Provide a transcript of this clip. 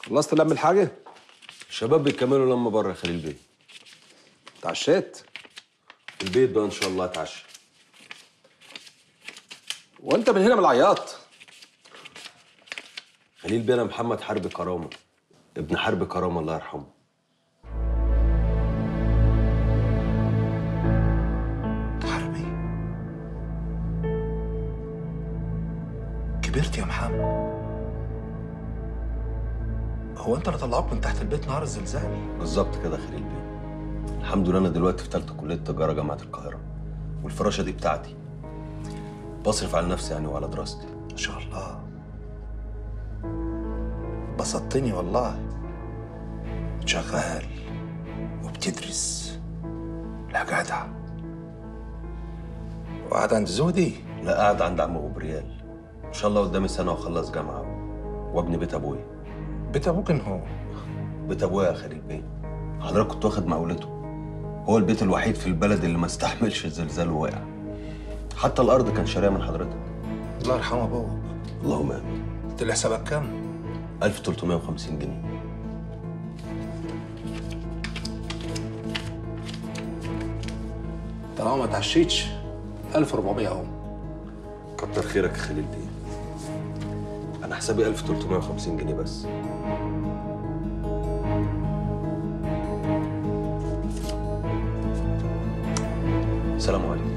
خلصت لم الحاجة؟ الشباب بيكملوا لما بره يا خليل بيه. اتعشيت؟ في البيت بقى ان شاء الله اتعشى. وانت من هنا من العياط؟ خليل بيه انا محمد حرب كرامه، ابن حرب كرامه الله يرحمه. حربي كبرت يا محمد. هو انت اللي طلعوك من تحت البيت نهار الزلزال؟ بالظبط كده يا خليل بيه. الحمد لله انا دلوقتي في ثالثه كليه تجاره جامعه القاهره، والفراشه دي بتاعتي. بصرف على نفسي يعني وعلى دراستي. ما شاء الله، بسطتني والله. شغال وبتدرس، لا جدع. وقاعد عند زودي؟ لا، قاعد عند عم ابو بريال. ان شاء الله قدامي سنه واخلص جامعه وابني بيت ابويا. بيت ابوك هو؟ بيت ابويا يا خليل بيه. حضرتك كنت واخد مقاولته. هو البيت الوحيد في البلد اللي ما استحملش الزلزال ووقع. حتى الارض كان شاريها من حضرتك. الله يرحمه ابوك. اللهم امين. طلع حسابك كام؟ 1350 جنيه. طالما ما اتعشيتش 1400 اهو. كتر خيرك يا خليل بيه. انا حسابي 1350 جنيه بس. السلام عليكم.